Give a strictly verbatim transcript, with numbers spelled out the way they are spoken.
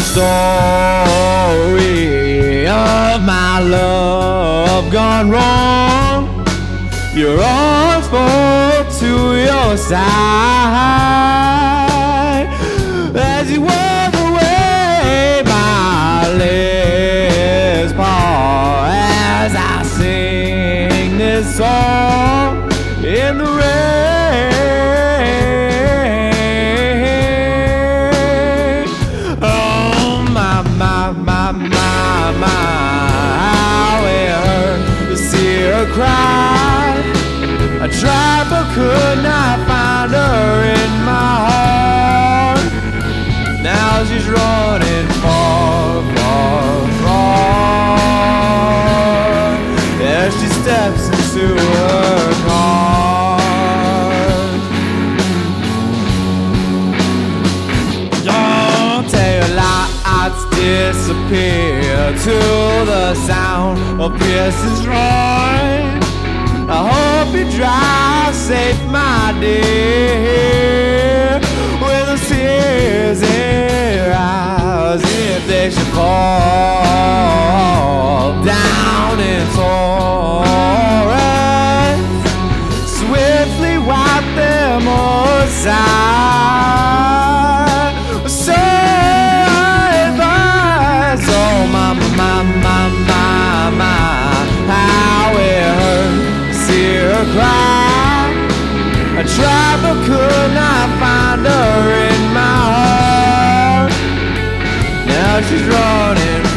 story of my love gone wrong. You're always full to your side as you walk away. My lips part as I sing this song in the rain. Oh my, my, my, my, my, how it hurt to see her cry. I tried but could not find her in my heart. Now she's running far, far, far as she steps into her car. Don't tell your lights disappear to the sound of Pierce's rhyme. I hope you drive safe, my dear, with the tears in your eyes. If they should fall down in torrents, swiftly wipe them aside. So I advise, oh my, my, my, my, my, how it hurts. Her cry. I tried but could not find her in my heart. Now she's running